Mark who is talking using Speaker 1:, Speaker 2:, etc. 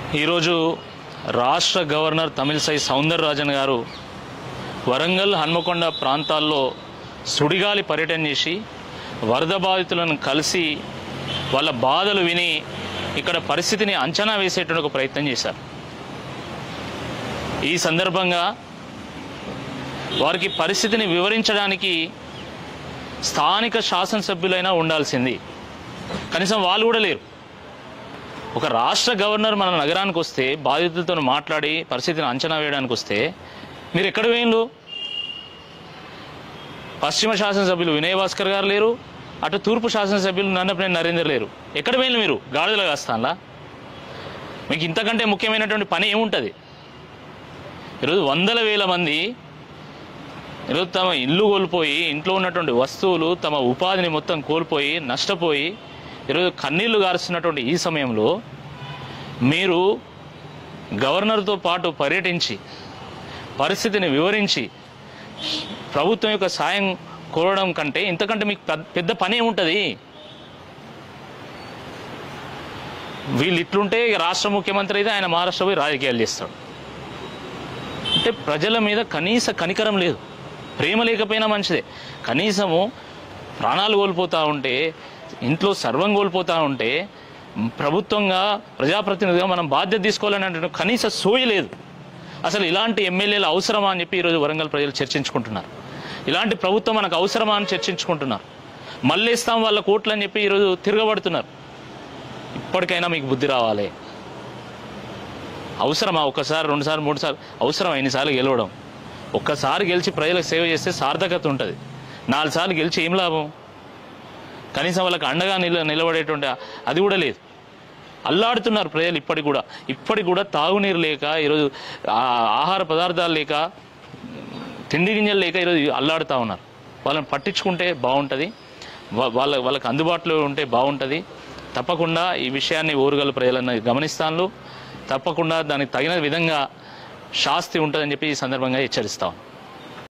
Speaker 1: ఈరోజు రాష్ట్ర గవర్నర్ తమిళసై సౌందరరాజన్ గారు వరంగల్ హన్మకొండ ప్రాంతాల్లో సుడిగాలి పర్యటన చేసి వరద బాధితులను కలిసి వాళ్ళ బాధలు విని ఇక్కడ పరిస్థితిని అంచనా వేసేటువంటి ఒక ప్రయత్నం చేశారు. ఈ సందర్భంగా వారికి పరిస్థితిని వివరించడానికి స్థానిక శాసనసభ్యులైనా ఉండాల్సింది. కనీసం వాళ్ళు కూడా లేరు. ఒక రాష్ట్ర గవర్నర్ మన నగరానికి వస్తే బాధితులతో మాట్లాడి పరిస్థితిని అంచనా వేయడానికి వస్తే మీరు ఎక్కడ వేయండు? పశ్చిమ శాసనసభ్యులు వినయ్ భాస్కర్ గారు లేరు, అటు తూర్పు శాసనసభ్యులు నన్నపనేని నరేందర్ లేరు. ఎక్కడ వేయండి? మీరు గాడిదల కాస్తాన్లా? మీకు ఇంతకంటే ముఖ్యమైనటువంటి పని ఏముంటుంది? ఈరోజు వందల వేల మంది ఈరోజు తమ ఇల్లు కోల్పోయి, ఇంట్లో ఉన్నటువంటి వస్తువులు, తమ ఉపాధిని మొత్తం కోల్పోయి నష్టపోయి ఈరోజు కన్నీళ్లు గారుస్తున్నటువంటి ఈ సమయంలో మీరు గవర్నర్తో పాటు పర్యటించి పరిస్థితిని వివరించి ప్రభుత్వం యొక్క సాయం కోరడం కంటే ఇంతకంటే మీకు పెద్ద పని ఏముంటుంది? వీళ్ళు ఇట్లుంటే రాష్ట్ర ముఖ్యమంత్రి అయితే ఆయన మహారాష్ట్ర పోయి రాజకీయాలు చేస్తాడు. అంటే ప్రజల మీద కనీస కనికరం లేదు. ప్రేమ లేకపోయినా మంచిదే, కనీసము ప్రాణాలు కోల్పోతూ ఉంటే, ఇంట్లో సర్వం కోల్పోతూ ఉంటే ప్రభుత్వంగా ప్రజాప్రతినిధిగా మనం బాధ్యత తీసుకోవాలనే కనీస సోయి లేదు. అసలు ఇలాంటి ఎమ్మెల్యేలు అవసరమా అని చెప్పి ఈరోజు వరంగల్ ప్రజలు చర్చించుకుంటున్నారు. ఇలాంటి ప్రభుత్వం మనకు అవసరమా అని చర్చించుకుంటున్నారు. మళ్ళీ ఇస్తాం వాళ్ళ కోట్లు అని చెప్పి ఈరోజు తిరగబడుతున్నారు. ఇప్పటికైనా మీకు బుద్ధి రావాలి. అవసరమా? ఒకసారి, రెండుసార్లు, మూడుసార్లు అవసరం? ఎన్నిసార్లు గెలవడం? ఒక్కసారి గెలిచి ప్రజలకు సేవ చేస్తే సార్థకత ఉంటుంది. 4 సార్లు గెలిచి ఏం లాభం? కనీసం వాళ్ళకి అండగా నిలబడేటువంటి అది కూడా లేదు. అల్లాడుతున్నారు ప్రజలు. ఇప్పటికి కూడా తాగునీరు లేక, ఈరోజు ఆహార పదార్థాలు లేక, తిండి గింజలు లేక ఈరోజు అల్లాడుతూ ఉన్నారు. వాళ్ళని పట్టించుకుంటే బాగుంటుంది, వాళ్ళకి అందుబాటులో ఉంటే బాగుంటుంది. తప్పకుండా ఈ విషయాన్ని ఓరుగల్ ప్రజలను గమనిస్తాను. తప్పకుండా దానికి తగిన విధంగా శాస్తి ఉంటుందని చెప్పి ఈ సందర్భంగా హెచ్చరిస్తాం.